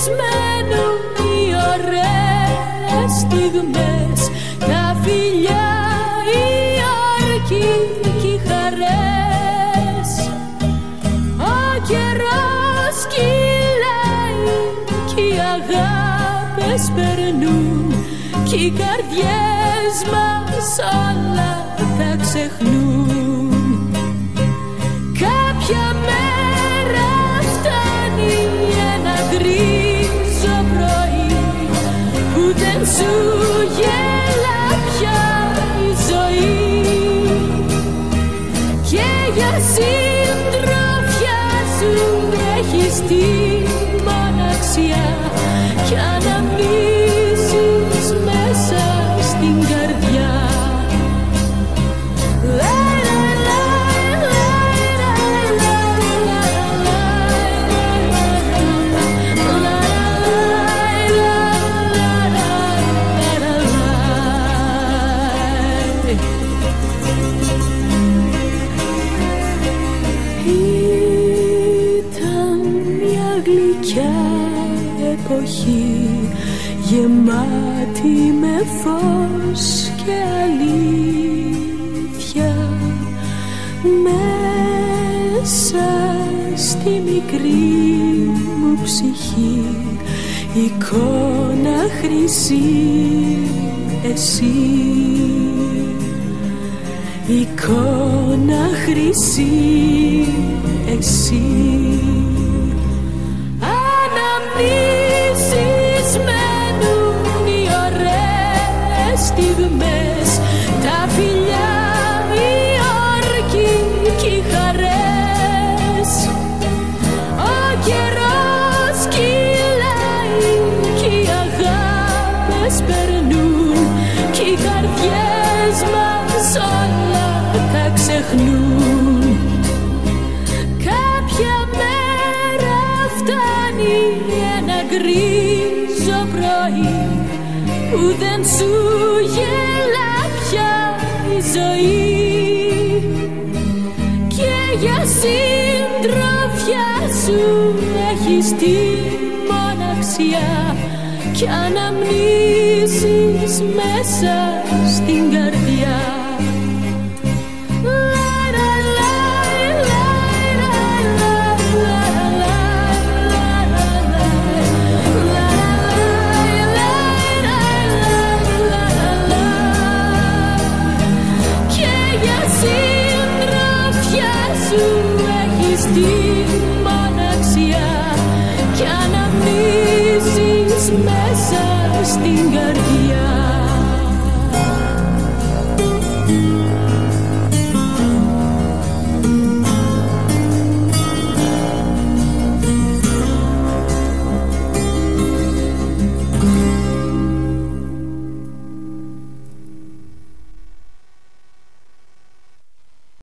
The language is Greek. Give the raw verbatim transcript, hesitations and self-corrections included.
μένουν οι ωραίες στιγμές, τα φιλιά, οι όρκοι κι οι χαρές. Ο καιρός κυλάει κι οι αγάπες περνούν κι οι καρδιές μας όλα τα ξεχνούν. Κάποια μέρα φτάνει ένα γκρίζο πρωί που δεν σου γέλα πια η ζωή, και για συντροφιά σου έχεις τη μοναξιά κι αναμνήσεις μέσα στην καρδιά. Ήταν μια γλυκιά εποχή, γεμάτη με φως και αλήθεια. Μέσα στη μικρή μου ψυχή εικόνα χρυσή εσύ, εικόνα χρυσή εσύ. Αναμνήσεις μένουν οι ωραίες στιγμές, τα φιλιά, οι όρκοι κι οι χαρές. Ο καιρός κυλάει κι οι αγάπες περνούν κι οι καρδιές μας όλα τα ξεχνούν. Κάποια μέρα φτάνει ένα γκρίζο πρωί που δεν σου γέλα πια η ζωή, και για συντροφιά σου έχεις τη μοναξιά κι αναμνήσεις μέσα στην καρδιά. Τη μοναξιά κι αναμνήσεις μέσα στην καρδιά.